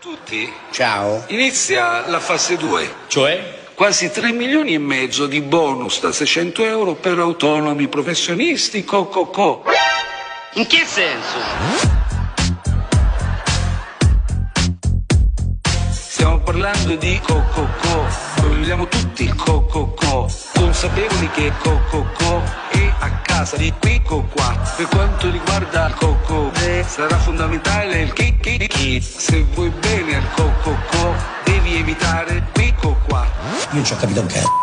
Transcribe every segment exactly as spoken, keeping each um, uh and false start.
tutti. Ciao. Inizia la fase due. Cioè? Quasi tre milioni e mezzo di bonus da seicento euro per autonomi professionisti, co co co. In che senso? Stiamo parlando di co co co. Lo viviamo tutti co co co. Consapevoli che co co co è a casa di qui co qua. Per quanto riguarda il co co, sarà fondamentale il chi chi chi. Se vuoi bene al co co co, devi evitare qui co qua. Io non ci ho capito un cazzo.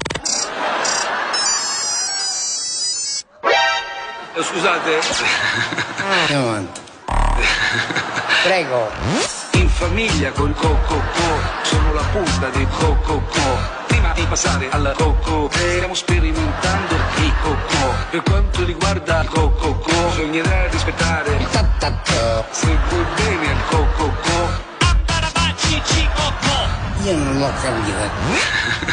Scusate. Andiamo avanti. Prego. In famiglia col co co co, sono la punta del co co co. Prima di passare al co co, stiamo sperimentando il co co. Per quanto riguarda il co co co, bisognerà rispettare il ta ta ta. Se vuoi bene al co co co, Io non l'ho capito.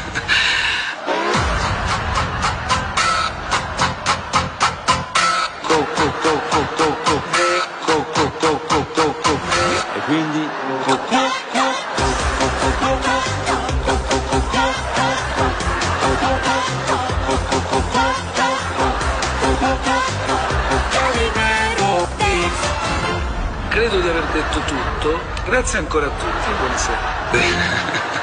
co co co co co co, co co co co co co. E quindi co co co. Credo di aver detto tutto, grazie ancora a tutti, buonasera.